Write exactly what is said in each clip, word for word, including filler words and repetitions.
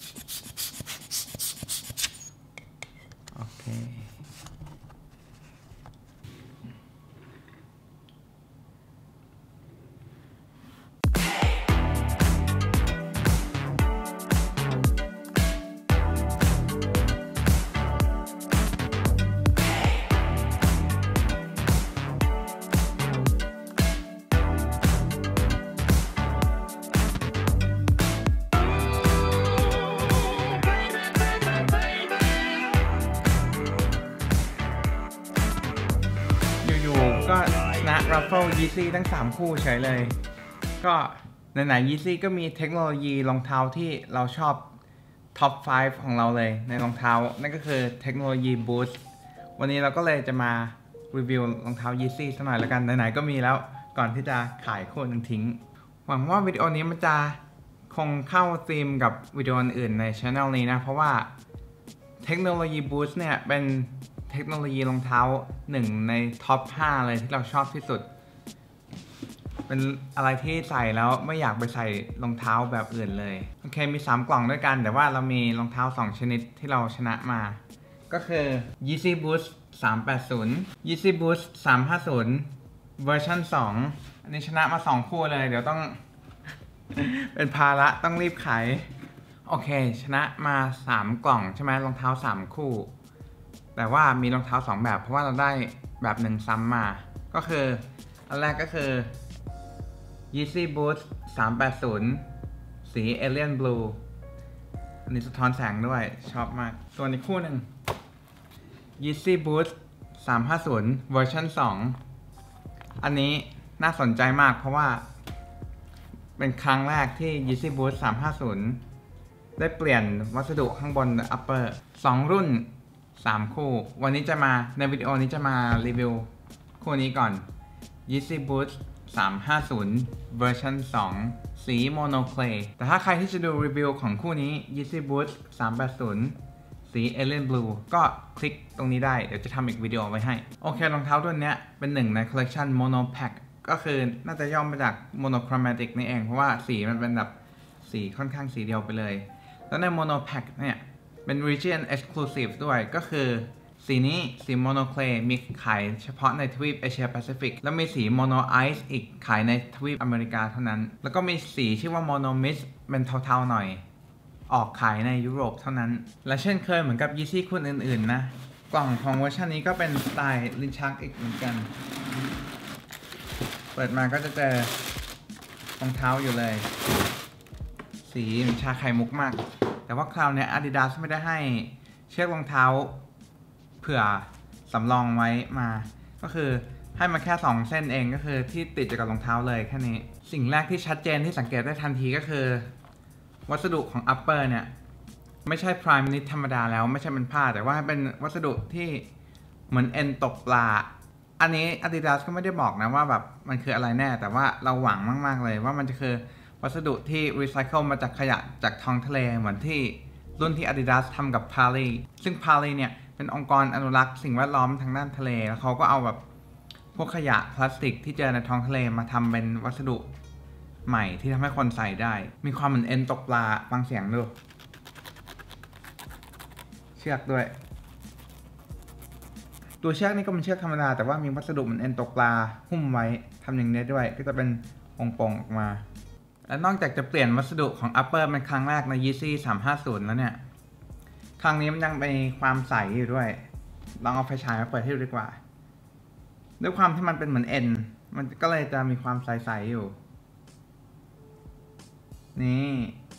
โอเคก็ชนะ Ruffle Yeezy ทั้งสามคู่เฉยเลยก็ไหนๆ Yeezy ก็มีเทคโนโลยีรองเท้าที่เราชอบท็อปห้าของเราเลยในรองเท้านั่นก็คือเทคโนโลยี Boost วันนี้เราก็เลยจะมารีวิวรองเท้า Yeezy สักหน่อยแล้วกันไหนๆก็มีแล้วก่อนที่จะขายคู่หนึ่งทิ้งหวังว่าวิดีโอนี้มันจะคงเข้าธีมกับวิดีโออื่นใน Channel นี้นะเพราะว่าเทคโนโลยี Boost เนี่ยเป็นเทคโนโลยีรองเท้าหนึ่งในท็อปห้าเลยที่เราชอบที่สุดเป็นอะไรที่ใส่แล้วไม่อยากไปใส่รองเท้าแบบอื่นเลยโอเคมีสามกล่องด้วยกันแต่ว่าเรามีรองเท้าสองชนิดที่เราชนะมาก็คือ Yeezy Boost สามแปดศูนย์ Yeezy Boost สามห้าศูนย์เวอร์ชันสองอันนี้ชนะมาสองคู่เลยเดี๋ยวต้อง เป็นภาระต้องรีบขายโอเคชนะมาสามกล่องใช่ไหมรองเท้าสามคู่แต่ว่ามีรองเท้าสองแบบเพราะว่าเราได้แบบหนึ่งซ้ำมาก็คืออันแรกก็คือ Yeezy Boost สามแปดศูนย์สี Alien Blue อันนี้สะท้อนแสงด้วยชอบมากส่วนอีกคู่หนึ่ง Yeezy Boost สามห้าศูนย์เวอร์ชันสองอันนี้น่าสนใจมากเพราะว่าเป็นครั้งแรกที่ Yeezy Boost สามห้าศูนย์ได้เปลี่ยนวัสดุข้างบน upper สองรุ่นสามคู่วันนี้จะมาในวิดีโอนี้จะมารีวิวคู่นี้ก่อน Yeezy Boost สามห้าศูนย์เวอร์ชันสองสี Mono Clay แต่ถ้าใครที่จะดูรีวิวของคู่นี้ Yeezy Boost สามแปดศูนย์สี Alien Blue ก็คลิกตรงนี้ได้เดี๋ยวจะทำอีกวิดีโอไว้ให้โอเครองเท้าตัวนี้เป็นหนึ่งในคอลเลคชัน Mono Pack ก็คือน่าจะย่อมาจาก Monochromatic นี่เองเพราะว่าสีมันเป็นแบบสีค่อนข้างสีเดียวไปเลยแล้วใน Mono Pack เนี่ยเป็น Region Exclusive ด้วยก็คือสีนี้สี Mono Clay มีขายเฉพาะในทวีปเอเชียแปซิฟิกแล้วมีสี Mono Ice อีกขายในทวีปอเมริกาเท่านั้นแล้วก็มีสีชื่อว่า Mono Mist เป็นเทาๆหน่อยออกขายในยุโรปเท่านั้นและเช่นเคยเหมือนกับ Yeezy คู่อื่นๆนะกล่องของเวอร์ชันนี้ก็เป็นสไตล์ลิ้นชักอีกเหมือนกันเปิดมาก็จะเจอรองเท้าอยู่เลยสีชาไข่มุกมากแต่ว่าคราวนี้ Adidas ไม่ได้ให้เชือกรองเท้าเผื่อสำรองไว้มาก็คือให้มาแค่สองเส้นเองก็คือที่ติดกับรองเท้าเลยแค่นี้สิ่งแรกที่ชัดเจนที่สังเกตได้ทันทีก็คือวัสดุของ upper เนี่ยไม่ใช่ prime knit ธรรมดาแล้วไม่ใช่เป็นผ้าแต่ว่าเป็นวัสดุที่เหมือนเอ็นตกปลาอันนี้ Adidas ก็ไม่ได้บอกนะว่าแบบมันคืออะไรแน่แต่ว่าเราหวังมากๆเลยว่ามันจะคือวัสดุที่รีไซเคิลมาจากขยะจากท้องทะเลเหมือนที่รุ่นที่ Adidas ทำกับ Parley ซึ่ง Parley เนี่ยเป็นองค์กรอนุรักษ์สิ่งแวดล้อมทางด้านทะเลแล้วเขาก็เอาแบบพวกขยะพลาสติกที่เจอในท้องทะเลมาทำเป็นวัสดุใหม่ที่ทำให้คนใส่ได้มีความเหมือนเอ็นตกปลาฟังเสียงดูเชือกด้วยตัวเชือกนี่ก็เป็นเชือกธรรมดาแต่ว่ามีวัสดุเหมือนเอ็นตกปลาหุ้มไว้ทำอย่างนี้ด้วยก็จะเป็นองค์โป่งออกมาและนอกจากจะเปลี่ยนวัสดุของ upper เป็นครั้งแรกใน Yeezy สามห้าศูนย์แล้วเนี่ยครั้งนี้มันยังมีความใสอยู่ด้วยลองเอาไฟฉายมาเปิดให้ดูดีกว่าด้วยความที่มันเป็นเหมือนเอ็นมันก็เลยจะมีความใสๆอยู่นี่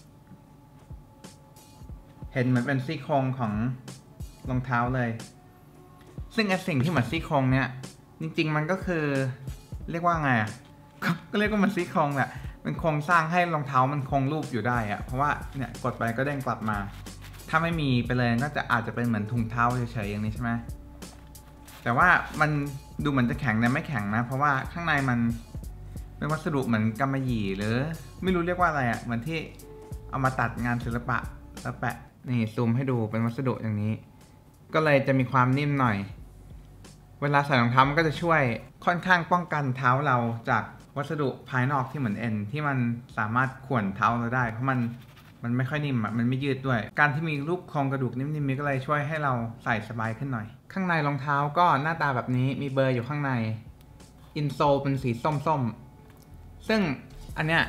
เห็นเหมือนเป็นซี่โครงของรองเท้าเลยซึ่งไอ้สิ่งที่เหมือนซี่โครงเนี่ยจริงๆมันก็คือเรียกว่าไงอ่ะก็เรียกว่ามันซี่โครงแหละเป็นโครงสร้างให้รองเท้ามันคงรูปอยู่ได้อะเพราะว่าเนี่ยกดไปก็เด้งกลับมาถ้าไม่มีไปเลยก็จะอาจจะเป็นเหมือนถุงเท้าเฉยๆอย่างนี้ใช่ไหมแต่ว่ามันดูเหมือนจะแข็งแต่ไม่แข็งนะเพราะว่าข้างในมันเป็นวัสดุเหมือนกำมะหยี่หรือไม่รู้เรียกว่าอะไรอะเหมือนที่เอามาตัดงานศิลปะแล้วแปะนี่ซูมให้ดูเป็นวัสดุอย่างนี้ก็เลยจะมีความนิ่มหน่อยเวลาใส่รองเท้ามันก็จะช่วยค่อนข้างป้องกันเท้าเราจากวัสดุภายนอกที่เหมือนเอ็นที่มันสามารถข่วนเท้าเราได้เพราะมันมันไม่ค่อยนิ่มอ่ะมันไม่ยืดด้วยการที่มีรูปโครงกระดูกนิ่มๆก็เลยช่วยให้เราใส่สบายขึ้นหน่อยข้างในรองเท้าก็หน้าตาแบบนี้มีเบอร์อยู่ข้างในอินโซลเป็นสีส้มๆซึ่งอันเนี้ย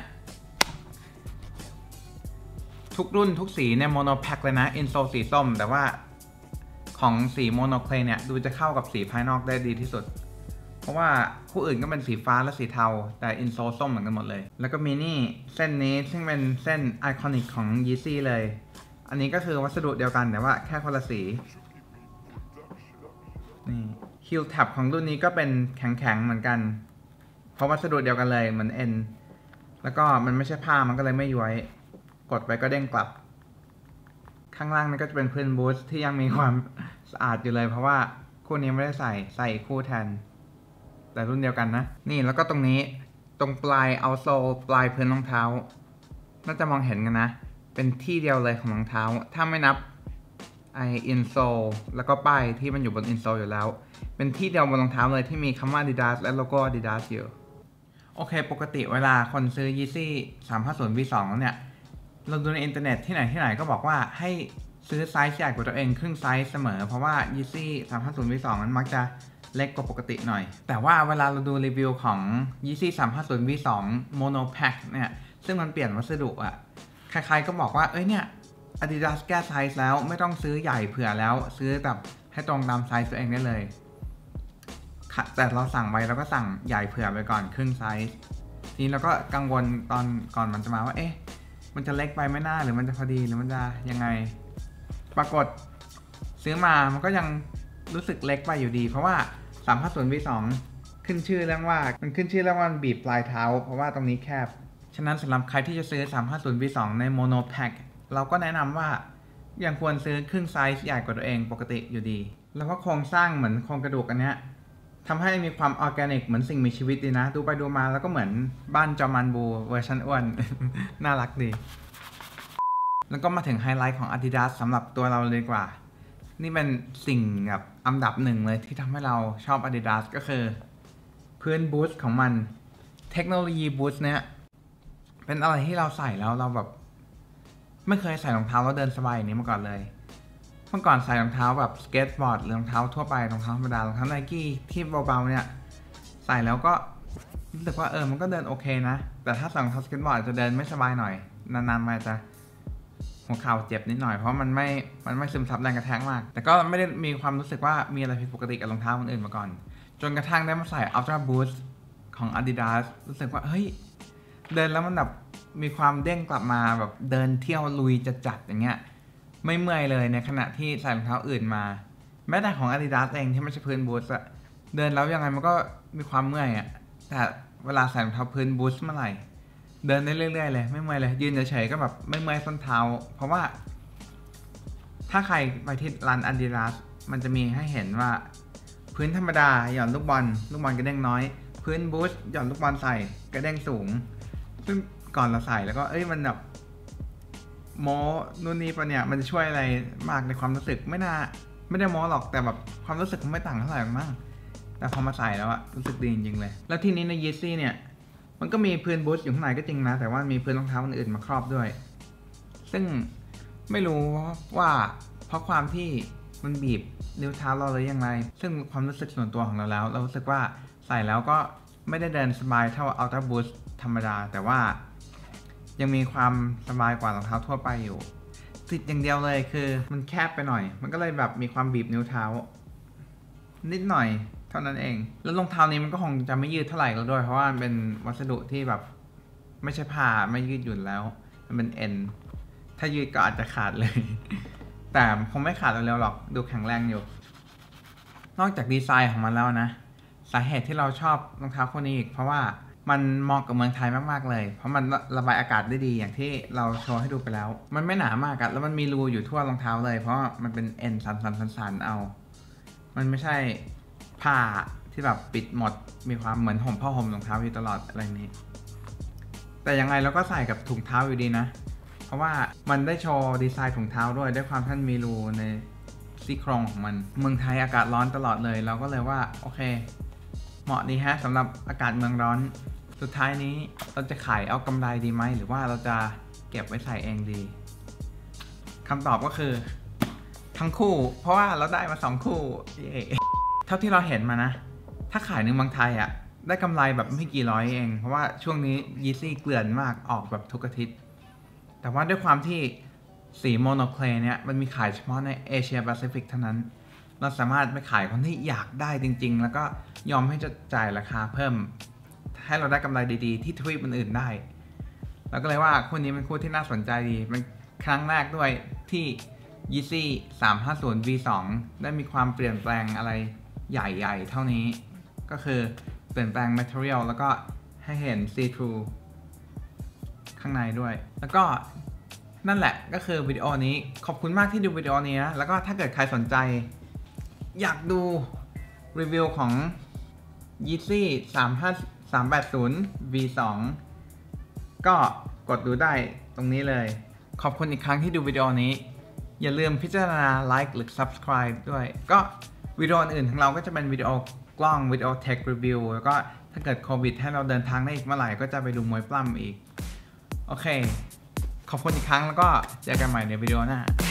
ทุกรุ่นทุกสีในโมโนแพ็คเลยนะอินโซลสีส้มแต่ว่าของสีโมโนเคลเนี่ยดูจะเข้ากับสีภายนอกได้ดีที่สุดเพราะว่าคู่อื่นก็เป็นสีฟ้าและสีเทาแต่อินโซลส้มเหมือนกันหมดเลยแล้วก็มีนี่เส้นนี้ซึ่งเป็นเส้นไอคอนิกของ Yeezy เลยอันนี้ก็คือวัสดุเดียวกันแต่ว่าแค่คนละสีนี่ฮิลแท็บของรุ่นนี้ก็เป็นแข็งๆเหมือนกันเพราะวัสดุเดียวกันเลยเหมือนเอ็นแล้วก็มันไม่ใช่ผ้ามันก็เลยไม่ย้วยกดไปก็เด้งกลับข้างล่างนี่ก็จะเป็นพื้นบูทที่ยังมีความสะอาดอยู่เลยเพราะว่าคู่นี้ไม่ได้ใส่ใส่คู่แทนแต่รุ่นเดียวกันนะนี่แล้วก็ตรงนี้ตรงปลายเอาโซลปลายพื้นรองเท้าน่าจะมองเห็นกันนะเป็นที่เดียวเลยของรองเท้าถ้าไม่นับไออินโซลแล้วก็ป้ายที่มันอยู่บนอินโซลอยู่แล้วเป็นที่เดียวบนรองเท้าเลยที่มีคำว่า Adidas และโลโก้ Adidas อยู่โอเคปกติเวลาคนซื้อ Yeezy สามห้าศูนย์ วี ทู แล้วเนี่ยเราดูในอินเทอร์เน็ตที่ไหนที่ไหนก็บอกว่าให้ซื้อไซส์ใหญ่กว่าตัวเองครึ่งไซส์เสมอเพราะว่า Yeezy สามห้าศูนย์ วี ทู มันมักจะเล็กกว่าปกติหน่อยแต่ว่าเวลาเราดูรีวิวของ Yeezy สามห้าศูนย์ วี ทู Mono Pack เนี่ยซึ่งมันเปลี่ยนวัสดุอะใครๆก็บอกว่าเอ้ยเนี่ย Adidas แก้ไซส์แล้วไม่ต้องซื้อใหญ่เผื่อแล้วซื้อแบบให้ตรงตามไซส์ตัวเองได้เลยแต่เราสั่งไว้เราก็สั่งใหญ่เผื่อไปก่อนครึ่งไซส์ทีนี้เราก็กังวลตอนก่อนมันจะมาว่าเอ๊ะมันจะเล็กไปไม่น่าหรือมันจะพอดีหรือมันจะยังไงปรากฏซื้อมามันก็ยังรู้สึกเล็กไปอยู่ดีเพราะว่าสามห้าศูนย์ วี ทู ขึ้นชื่อเรื่องว่ามันขึ้นชื่อเรื่องว่ามันบีบปลายเท้าเพราะว่าตรงนี้แคบฉะนั้นสำหรับใครที่จะซื้อสามห้าศูนย์ วี ทู ในโมโนแพ็คเราก็แนะนำว่ายังควรซื้อครึ่งไซส์ใหญ่กว่าตัวเองปกติอยู่ดีแล้วก็โครงสร้างเหมือนโครงกระดูกอันเนี้ยทำให้มีความออร์แกนิกเหมือนสิ่งมีชีวิตดีนะดูไปดูมาแล้วก็เหมือนบ้านจอมันบูเวอร์ชันอ้วน น่ารักดีแล้วก็มาถึงไฮไลท์ของ Adidas สำหรับตัวเราเลยดีกว่านี่เป็นสิ่งแบบอันดับหนึ่งเลยที่ทำให้เราชอบ Adidas ก็คือพื้นบูทของมันเทคโนโลยีบูทเนี้ยเป็นอะไรที่เราใส่แล้วเราแบบไม่เคยใส่รองเท้าแล้วเดินสบายอย่างนี้มาก่อนเลยเมื่อก่อนใส่รองเท้าแบบสเก็ตบอร์ดหรือรองเท้าทั่วไปรองเท้าธรรมดารองเท้าไนกี้ที่เบาๆเนี่ยใส่แล้วก็รู้สึกว่าเออมันก็เดินโอเคนะแต่ถ้าใส่รองเท้าสเก็ตบอร์ดจะเดินไม่สบายหน่อยนานๆมาจะหัวเข่าเจ็บนิดหน่อยเพราะมันไม่มันไม่ซึมซับแรงกระแทกมากแต่ก็ไม่ได้มีความรู้สึกว่ามีอะไรผิดปกติกับรองเท้าคนอื่นมาก่อนจนกระทั่งได้มาใส่ Ultra Boost ของ Adidas รู้สึกว่าเฮ้ยเดินแล้วมันแบบมีความเด้งกลับมาแบบเดินเที่ยวลุยจัดๆอย่างเงี้ยไม่เมื่อยเลยในขณะที่ใส่รองเท้าอื่นมาแม้แต่ของ Adidas เองที่ไม่ใช่พื้นบูทอะเดินแล้วยังไงมันก็มีความเมื่อยอะแต่เวลาใส่รองเท้าพื้นบูทเมื่อไหร่เดินได้เรื่อยๆเลยไม่เมื่อยเลยยืนเฉยๆก็แบบไม่เมื่อยส้นเท้าเพราะว่าถ้าใครไปที่ร้าน Adidas มันจะมีให้เห็นว่าพื้นธรรมดาหย่อนลูกบอลลูกบอลกระเด้งน้อยพื้นบูทหย่อนลูกบอลใส่กระเด้งสูงซึ่งก่อนเราใส่แล้วก็เอ้ยมันแบบโม้นู่นนี่ปะเนี่ยมันจะช่วยอะไรมากในความรู้สึกไม่น่าไม่ได้โม้หรอกแต่แบบความรู้สึกมันไม่ต่างเท่าไหร่มั้งแต่พอมาใส่แล้วอะรู้สึกดีจริงๆเลยแล้วทีนี้ใน Yeezy เนี่ยมันก็มีพื้นบูทอยู่ข้างในก็จริงนะแต่ว่ามีพื้นรองเท้าอื่นๆมาครอบด้วยซึ่งไม่รู้ว่าเพราะความที่มันบีบนิ้วเท้าเราเลยยังไงซึ่งความรู้สึกส่วนตัวของเราแล้วเรารู้สึกว่าใส่แล้วก็ไม่ได้เดินสบายเท่า Ultra Boost ธรรมดาแต่ว่ายังมีความสบายกว่ารองเท้าทั่วไปอยู่ติดอย่างเดียวเลยคือมันแคบไปหน่อยมันก็เลยแบบมีความบีบนิ้วเท้านิดหน่อยเท่านั้นเองแล้วรองเท้านี้มันก็คงจะไม่ยืดเท่าไหร่แล้วด้วยเพราะว่ามันเป็นวัสดุที่แบบไม่ใช่ผ้าไม่ยืดหยุ่นแล้วมันเป็นเอ็นถ้ายืดก็อาจจะขาดเลย แต่คงไม่ขาดเร็วๆหรอกดูแข็งแรงอยู่นอกจากดีไซน์ของมันแล้วนะสาเหตุที่เราชอบรองเท้าคู่นี้อีกเพราะว่ามันเหมาะกับเมืองไทยมากๆเลยเพราะมันระบายอากาศได้ดีอย่างที่เราโชว์ให้ดูไปแล้วมันไม่หนามากอะแล้วมันมีรูอยู่ทั่วรองเท้าเลยเพราะมันเป็นเอ็นสันๆๆๆเอามันไม่ใช่ผ้าที่แบบปิดหมดมีความเหมือนห่มผ้าห่มรองเท้าอยู่ตลอดอะไรนี้แต่ยังไงเราก็ใส่กับถุงเท้าอยู่ดีนะเพราะว่ามันได้โชว์ดีไซน์ถุงเท้าด้วยด้วยความท่านมีรูในซี่โครงของมันเมืองไทยอากาศร้อนตลอดเลยเราก็เลยว่าโอเคเหมาะดีฮะสำหรับอากาศเมืองร้อนสุดท้ายนี้เราจะขายเอากำไรดีไหมหรือว่าเราจะเก็บไว้ใส่เองดีคำตอบก็คือทั้งคู่เพราะว่าเราได้มาสองคู่เท่าที่เราเห็นมานะถ้าขายในเมืองไทยอ่ะได้กำไรแบบไม่กี่ร้อยเองเพราะว่าช่วงนี้ยีซี่เกลื่อนมากออกแบบทุกอาทิตย์แต่ว่าด้วยความที่สีโมโนเคลเนี่ยมันมีขายเฉพาะในเอเชียแปซิฟิกเท่านั้นเราสามารถไปขายคนที่อยากได้จริงๆแล้วก็ยอมให้จะจ่ายราคาเพิ่มให้เราได้กำไรดีๆที่ทวีปอื่นๆได้เราก็เลยว่าคู่นี้เป็นคู่ที่น่าสนใจดีเป็นครั้งแรกด้วยที่ Yeezy สามห้าศูนย์ วี สอง ได้มีความเปลี่ยนแปลงอะไรใหญ่ๆเท่านี้ก็คือเปลี่ยนแปลง material แล้วก็ให้เห็น see through ข้างในด้วยแล้วก็นั่นแหละก็คือวิดีโอนี้ขอบคุณมากที่ดูวิดีโอนี้นะแล้วก็ถ้าเกิดใครสนใจอยากดูรีวิวของ Yeezy สามห้า สามแปดศูนย์ วี สอง ก็กดดูได้ตรงนี้เลยขอบคุณอีกครั้งที่ดูวิดีโอนี้อย่าลืมพิจารณา like หรือ subscribe ด้วยก็วิดีโออื่นของเราก็จะเป็นวิดีโอกล้องวิดีโอเทครีวิวแล้วก็ถ้าเกิดโควิดให้เราเดินทางได้อีกเมื่อไหร่ก็จะไปดูมวยปล้ำอีกโอเคขอบคุณอีกครั้งแล้วก็เจอกันใหม่ในวิดีโอหน้า